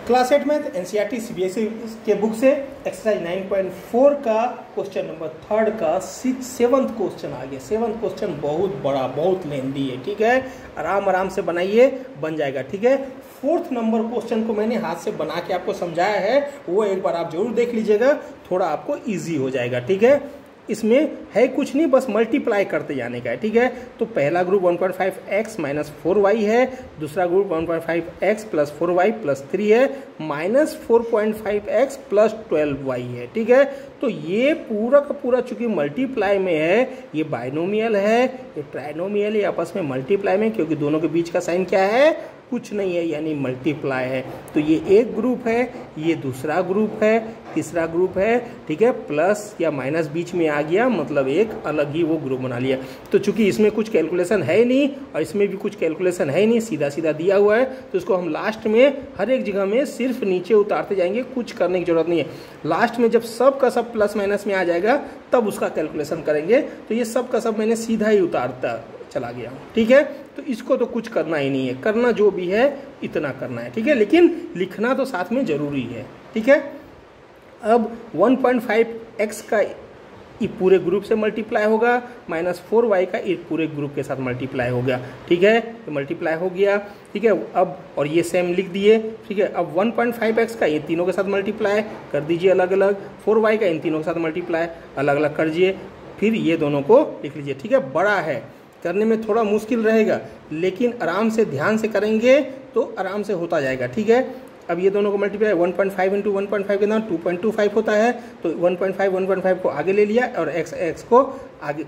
Class 8 math NCERT CBSE के book से exercise 9.4 का क्वेश्चन नंबर 3 का 7th क्वेश्चन आ गया। 7th क्वेश्चन बहुत बड़ा, बहुत लेंदी है, ठीक है। आराम से बनाइए, बन जाएगा, ठीक है। 4th नंबर क्वेश्चन को मैंने हाथ से बना के आपको समझाया है, वो एक बार आप जरूर देख लीजिएगा, थोड़ा आपको ईजी हो जाएगा, ठीक है। इसमें है कुछ नहीं, बस मल्टीप्लाई करते जाने का है, ठीक है। तो पहला ग्रुप 1.5x माइनस 4y है, दूसरा group 1.5x plus 4y plus 3 है, माइनस 4.5x प्लस 12y है, ठीक है। तो ये पूरा का पूरा चूंकि मल्टीप्लाई में है, ये बाइनोमियल है, ये ट्राइनोमियल है, आपस में मल्टीप्लाई में, क्योंकि दोनों के बीच का साइन क्या है, कुछ नहीं है, यानी मल्टीप्लाई है। तो ये एक ग्रुप है, ये दूसरा ग्रुप है, तीसरा ग्रुप है, ठीक है। प्लस या माइनस बीच में आ गया, मतलब एक अलग ही वो ग्रुप बना लिया। तो चूंकि इसमें कुछ कैलकुलेशन है ही नहीं और इसमें भी कुछ कैलकुलेशन है ही नहीं, सीधा सीधा दिया हुआ है, तो इसको हम लास्ट में हर एक जगह में सिर्फ नीचे उतारते जाएंगे, कुछ करने की जरूरत नहीं है। लास्ट में जब सब का सब प्लस माइनस में आ जाएगा तब उसका कैलकुलेशन करेंगे। तो ये सब का सब मैंने सीधा ही उतारता चला गया, ठीक है। तो इसको तो कुछ करना ही नहीं है, करना जो भी है इतना करना है, ठीक है, लेकिन लिखना तो साथ में जरूरी है, ठीक है। अब 1.5x का ये पूरे ग्रुप से मल्टीप्लाई होगा, माइनस 4y का ये पूरे ग्रुप के साथ मल्टीप्लाई हो गया, ठीक है। तो मल्टीप्लाई हो गया, ठीक है। अब और ये सेम लिख दिए, ठीक है। अब 1.5x का ये तीनों के साथ मल्टीप्लाई कर दीजिए अलग अलग, 4y का इन तीनों के साथ मल्टीप्लाई अलग अलग कर दीजिए, फिर ये दोनों को लिख लीजिए, ठीक है। बड़ा है, करने में थोड़ा मुश्किल रहेगा, लेकिन आराम से ध्यान से करेंगे तो आराम से होता जाएगा, ठीक है। अब ये दोनों को मल्टीप्लाई 1.5 इंटू 1.5 के नाम 2.25 होता है, तो 1.5 को आगे ले लिया और x को आगे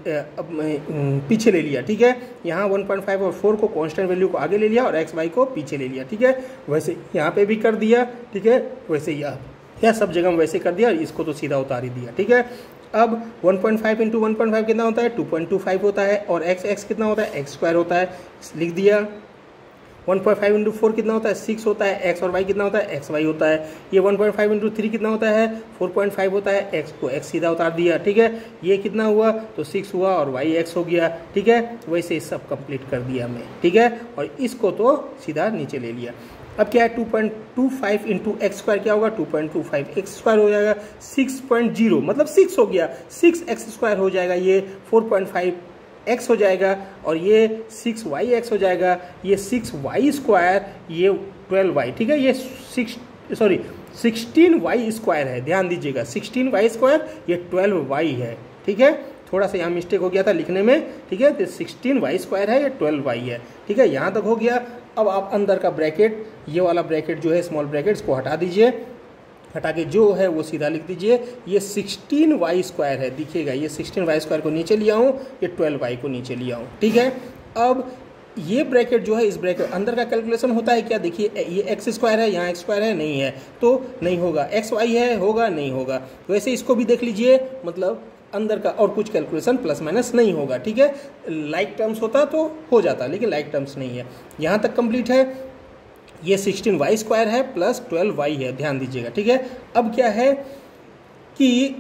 पीछे ले लिया, ठीक है। यहाँ 1.5 और 4 को कांस्टेंट वैल्यू को आगे ले लिया और x y को पीछे ले लिया, ठीक है। वैसे यहाँ पे भी कर दिया, ठीक है, वैसे यह सब जगह वैसे कर दिया और इसको तो सीधा उतार ही दिया, ठीक है। अब 1.5 इंटू 1.5 कितना होता है, 2.25 होता है, और x कितना होता है, x स्क्वायर होता है, लिख दिया। 1.5 इंटू 4 कितना होता है, 6 होता है, x और y कितना होता है, x y होता है। ये 1.5 इंटू 3 कितना होता है, 4.5 होता है, x को x सीधा उतार दिया, ठीक है। ये कितना हुआ, तो 6 हुआ और y x हो गया, ठीक है। वैसे सब कंप्लीट कर दिया मैं, ठीक है, और इसको तो सीधा नीचे ले लिया। अब क्या है, 2.25 इंटू एक्स स्क्वायर क्या होगा, 2.25 एक्स स्क्वायर हो जाएगा, 6.0 मतलब 6 हो गया, 6x स्क्वायर हो जाएगा, ये 4.5x हो जाएगा, और ये 6y(x) हो जाएगा, ये 6y स्क्वायर, ये 12y, ठीक है। ये 16y स्क्वायर है, ध्यान दीजिएगा, 16y स्क्वायर, ये 12y है, ठीक है। थोड़ा सा यहाँ मिस्टेक हो गया था लिखने में, ठीक है। तो 16y स्क्वायर है, ये 12y है, ठीक है। यहाँ तक हो गया। अब आप अंदर का ब्रैकेट, ये वाला ब्रैकेट जो है स्मॉल ब्रैकेट, इसको हटा दीजिए, हटा के जो है वो सीधा लिख दीजिए। ये 16y स्क्वायर है, दिखेगा, ये 16y स्क्वायर को नीचे लिया हूँ, ये 12y को नीचे लिया हूँ, ठीक है। अब ये ब्रैकेट जो है, इस ब्रैकेट अंदर का कैलकुलेशन होता है क्या, देखिए, ये एक्स स्क्वायर है, यहाँ एक्स स्क्वायर है, नहीं है तो नहीं होगा, एक्स वाई है, होगा, नहीं होगा। वैसे इसको भी देख लीजिए, मतलब अंदर का और कुछ कैलकुलेशन प्लस माइनस नहीं होगा, ठीक है। लाइक टर्म्स होता तो हो जाता, लेकिन लाइक टर्म्स नहीं है। यहाँ तक कंप्लीट है। ये 16y स्क्वायर है प्लस 12y है, ध्यान दीजिएगा, ठीक है। अब क्या है कि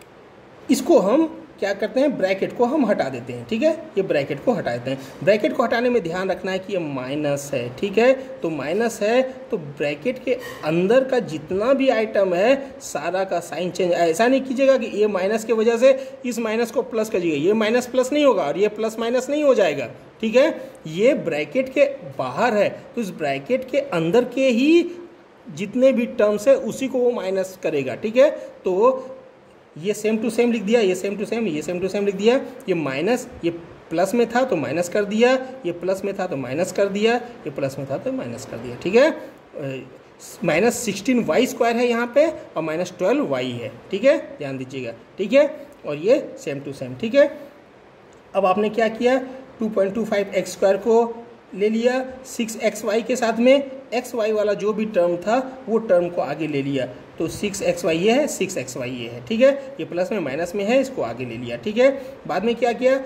इसको हम क्या करते हैं, ब्रैकेट को हम हटा देते हैं, ठीक है। ये ब्रैकेट को हटा देते हैं। ब्रैकेट को हटाने में ध्यान रखना है कि ये माइनस है, ठीक है। तो माइनस है तो ब्रैकेट के अंदर का जितना भी आइटम है सारा का साइन चेंज, ऐसा नहीं कीजिएगा कि ये माइनस की वजह से इस माइनस को प्लस करिएगा, ये माइनस प्लस नहीं होगा और ये प्लस माइनस नहीं हो जाएगा, ठीक है। ये ब्रैकेट के बाहर है, तो इस ब्रैकेट के अंदर के ही जितने भी टर्म्स है उसी को वो माइनस करेगा, ठीक है। तो ये सेम टू सेम लिख दिया, ये सेम टू सेम, ये सेम टू सेम लिख दिया। ये माइनस, ये प्लस में था तो माइनस कर दिया, ये प्लस में था तो माइनस कर दिया, ये प्लस में था तो माइनस कर दिया, ठीक है। माइनस 16y स्क्वायर है यहाँ पे और माइनस 12y है, ठीक है, ध्यान दीजिएगा, ठीक है। और ये सेम टू सेम, ठीक है। अब आपने क्या किया, 2.25x स्क्वायर को ले लिया, 6xy के साथ में xy वाला जो भी टर्म था वो टर्म को आगे ले लिया, तो 6xy ये है, 6xy ये है, ठीक है। ये प्लस में माइनस में है, इसको आगे ले लिया, ठीक है। बाद में क्या किया,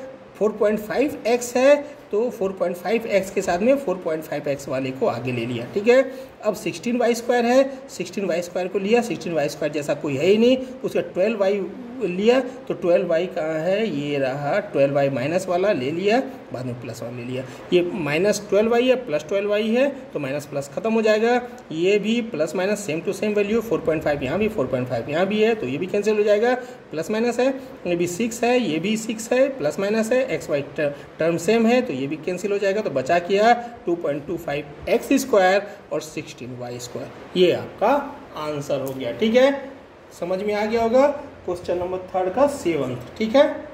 4.5x है तो 4.5x के साथ में 4.5x वाले को आगे ले लिया, ठीक है। अब 16y स्क्वायर है, 16y स्क्वायर को लिया, 16y स्क्वायर जैसा कोई है ही नहीं, उसका 12y लिया तो 12y कहाँ है, ये रहा 12y माइनस वाला ले लिया, बाद में प्लस वाला ले लिया। ये -12y है प्लस 12y है तो माइनस प्लस खत्म हो जाएगा। ये भी plus minus same to same value, 4.5 यहाँ भी 4.5 यहाँ भी है तो ये भी कैंसिल हो जाएगा, प्लस माइनस है। ये भी 6 है, ये भी 6 है, प्लस माइनस है, एक्स वाई टर्म सेम है तो ये भी कैंसिल हो जाएगा। तो बचा क्या 2.25x² और 16y²। ये आपका आंसर हो गया। ठीक है, समझ में आ गया होगा क्वेश्चन नंबर 3 का 7th। ठीक है।